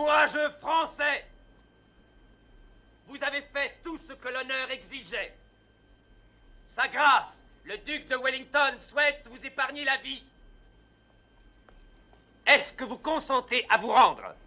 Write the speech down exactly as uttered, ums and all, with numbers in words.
Courageux Français! Vous avez fait tout ce que l'honneur exigeait. Sa grâce, le duc de Wellington, souhaite vous épargner la vie. Est-ce que vous consentez à vous rendre?